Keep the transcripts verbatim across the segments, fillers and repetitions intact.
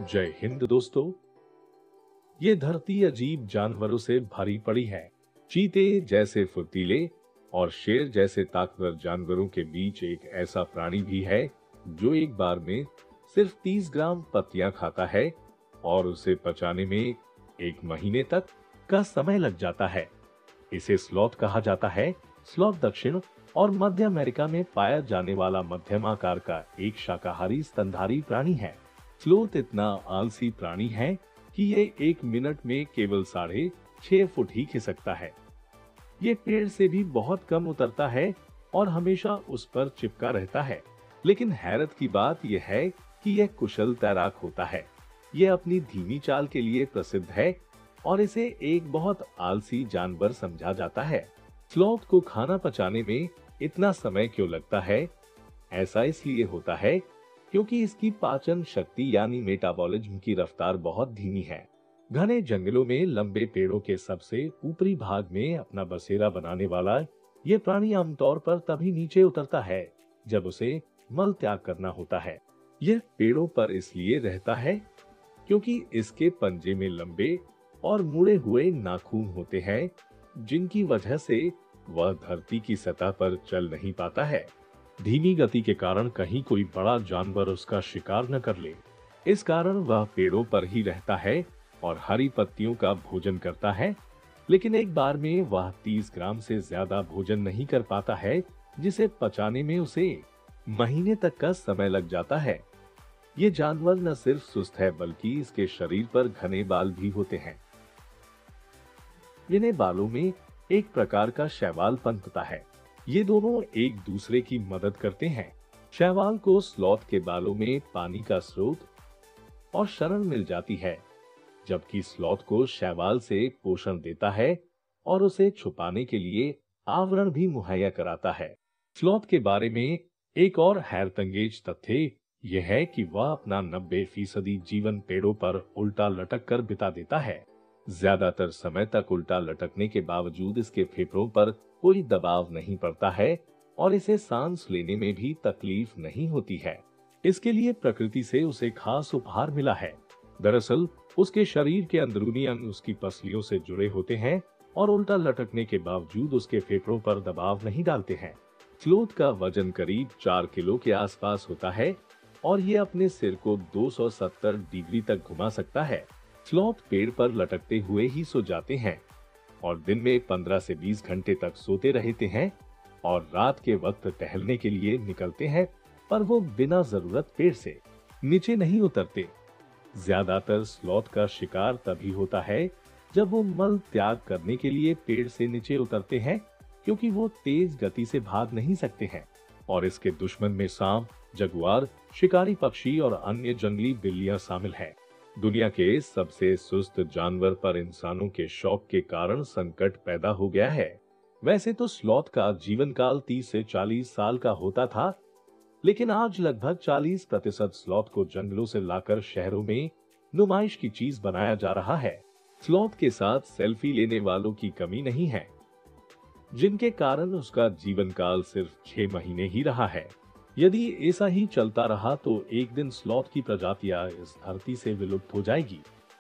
जय हिंद दोस्तों। ये धरती अजीब जानवरों से भरी पड़ी है। चीते जैसे फुर्तीले और शेर जैसे ताकतवर जानवरों के बीच एक ऐसा प्राणी भी है जो एक बार में सिर्फ तीस ग्राम पत्तियां खाता है और उसे पचाने में एक महीने तक का समय लग जाता है। इसे स्लॉथ कहा जाता है। स्लॉथ दक्षिण और मध्य अमेरिका में पाया जाने वाला मध्यम आकार का एक शाकाहारी स्तनधारी प्राणी है। स्लॉथ इतना आलसी प्राणी है कि ये एक मिनट में केवल साढ़े छह फुट ही खिसकता है। ये पेड़ से भी बहुत कम उतरता है और हमेशा उस पर चिपका रहता है। लेकिन हैरत की बात यह है कि यह कुशल तैराक होता है। यह अपनी धीमी चाल के लिए प्रसिद्ध है और इसे एक बहुत आलसी जानवर समझा जाता है। स्लॉथ को खाना पचाने में इतना समय क्यों लगता है? ऐसा इसलिए होता है क्योंकि इसकी पाचन शक्ति यानी मेटाबॉलिज्म की रफ्तार बहुत धीमी है। घने जंगलों में लंबे पेड़ों के सबसे ऊपरी भाग में अपना बसेरा बनाने वाला ये प्राणी आमतौर पर तभी नीचे उतरता है जब उसे मल त्याग करना होता है। यह पेड़ों पर इसलिए रहता है क्योंकि इसके पंजे में लंबे और मुड़े हुए नाखून होते हैं, जिनकी वजह से वह धरती की सतह पर चल नहीं पाता है। धीमी गति के कारण कहीं कोई बड़ा जानवर उसका शिकार न कर ले। इस कारण वह पेड़ों पर ही रहता है और हरी पत्तियों का भोजन करता है। लेकिन एक बार में वह तीस ग्राम से ज्यादा भोजन नहीं कर पाता है, जिसे पचाने में उसे महीने तक का समय लग जाता है। ये जानवर न सिर्फ सुस्त है बल्कि इसके शरीर पर घने बाल भी होते हैं। इन्हें बालों में एक प्रकार का शैवाल पनपता है। ये दोनों एक दूसरे की मदद करते हैं। शैवाल को स्लॉथ के बालों में पानी का स्रोत और शरण मिल जाती है, जबकि स्लॉथ को शैवाल से पोषण देता है और उसे छुपाने के लिए आवरण भी मुहैया कराता है। स्लॉथ के बारे में एक और हैरतअंगेज तथ्य यह है कि वह अपना नब्बे फीसदी जीवन पेड़ों पर उल्टा लटक कर बिता देता है। ज्यादातर समय तक उल्टा लटकने के बावजूद इसके फेफड़ों पर कोई दबाव नहीं पड़ता है और इसे सांस लेने में भी तकलीफ नहीं होती है। इसके लिए प्रकृति से उसे खास उपहार मिला है। दरअसल उसके शरीर के अंदरूनी अंग उसकी पसलियों से जुड़े होते हैं और उल्टा लटकने के बावजूद उसके फेफड़ों पर दबाव नहीं डालते हैं। स्लॉथ का वजन करीब चार किलो के आसपास होता है और ये अपने सिर को दो सौ सत्तर डिग्री तक घुमा सकता है। स्लॉथ पेड़ पर लटकते हुए ही सो जाते हैं और दिन में पंद्रह से बीस घंटे तक सोते रहते हैं और रात के वक्त टहलने के लिए निकलते हैं, पर वो बिना जरूरत पेड़ से नीचे नहीं उतरते। ज्यादातर स्लॉथ का शिकार तभी होता है जब वो मल त्याग करने के लिए पेड़ से नीचे उतरते हैं, क्योंकि वो तेज गति से भाग नहीं सकते हैं और इसके दुश्मन में सांप, जगुआर, शिकारी पक्षी और अन्य जंगली बिल्लियां शामिल हैं। दुनिया के सबसे सुस्त जानवर पर इंसानों के शौक के कारण संकट पैदा हो गया है। वैसे तो स्लॉथ का जीवन काल तीस से चालीस साल का होता था, लेकिन आज लगभग चालीस प्रतिशत स्लॉथ को जंगलों से लाकर शहरों में नुमाइश की चीज बनाया जा रहा है। स्लॉथ के साथ सेल्फी लेने वालों की कमी नहीं है, जिनके कारण उसका जीवन काल सिर्फ छह महीने ही रहा है। यदि ऐसा ही चलता रहा तो एक दिन स्लॉथ की प्रजातियां इस धरती से विलुप्त हो जाएगी।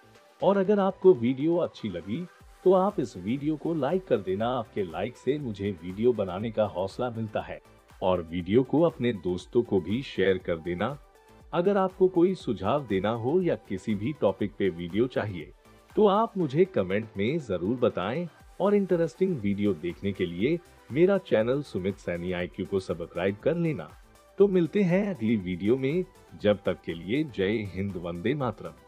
और अगर आपको वीडियो अच्छी लगी तो आप इस वीडियो को लाइक कर देना। आपके लाइक से मुझे वीडियो बनाने का हौसला मिलता है और वीडियो को अपने दोस्तों को भी शेयर कर देना। अगर आपको कोई सुझाव देना हो या किसी भी टॉपिक पे वीडियो चाहिए तो आप मुझे कमेंट में जरूर बताएं और इंटरेस्टिंग वीडियो देखने के लिए मेरा channel Sumit Saini I Q को सब्सक्राइब कर लेना। तो मिलते हैं अगली वीडियो में। जब तक के लिए जय हिंद, वंदे मातरम।